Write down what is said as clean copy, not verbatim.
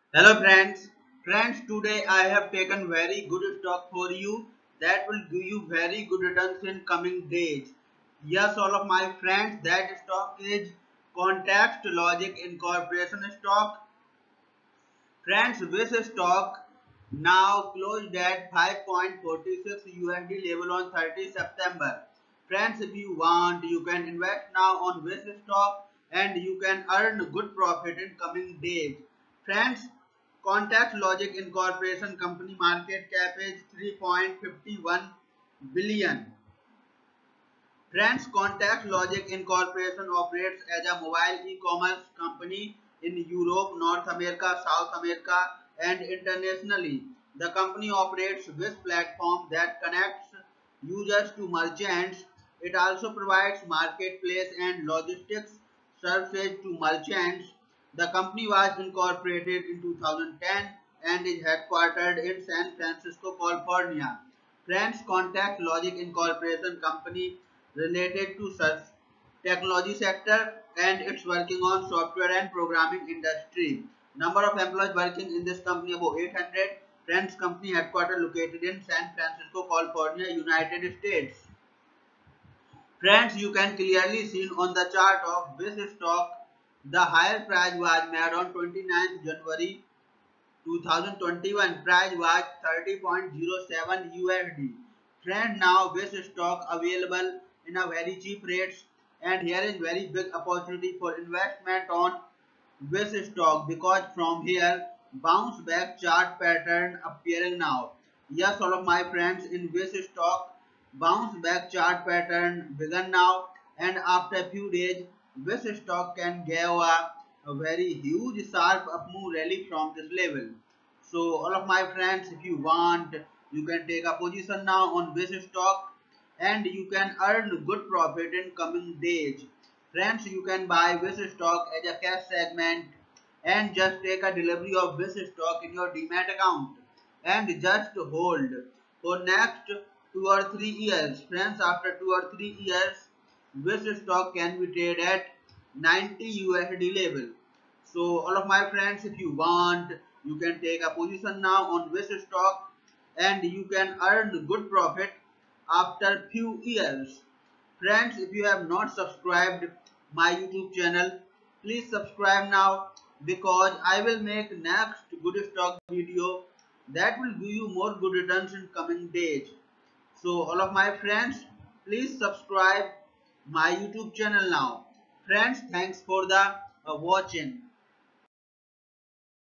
Hello friends. Friends, today I have taken very good stock for you that will give you very good returns in coming days. Yes, all of my friends, that stock is Context Logic Incorporation stock. Friends, this stock now closed at 5.46 USD level on 30 September. Friends, if you want, you can invest now on this stock and you can earn good profit in coming days. Friends, Contact Logic Incorporation company market cap is 3.51 billion. Friends, Contact Logic Incorporation operates as a mobile e-commerce company in Europe, North America, South America, and internationally. The company operates this platform that connects users to merchants. It also provides marketplace and logistics services to merchants. The company was incorporated in 2010 and is headquartered in San Francisco, California. Friends, Contact Logic Incorporation company related to such technology sector and it's working on software and programming industry. Number of employees working in this company about 800. Friends, company headquarters located in San Francisco, California, United States. Friends, you can clearly see on the chart of this stock, the higher price was made on 29th January 2021. Price was 30.07 USD. Friend, now this stock available in a very cheap rates and here is very big opportunity for investment on this stock because from here bounce back chart pattern appearing now. Yes, all of my friends, in this stock bounce back chart pattern begun now and after a few days this stock can give a very huge sharp up move rally from this level. So all of my friends, if you want, you can take a position now on this stock and you can earn good profit in coming days. Friends, you can buy this stock as a cash segment and just take a delivery of this stock in your demat account and just hold for next 2 or 3 years. Friends, after 2 or 3 years, this stock can be traded at 90 USD level. So all of my friends, if you want, you can take a position now on this stock and you can earn good profit after few years. Friends, if you have not subscribed my YouTube channel, please subscribe now because I will make next good stock video that will give you more good returns in coming days. So all of my friends, please subscribe my YouTube channel now. Friends, thanks for the watching.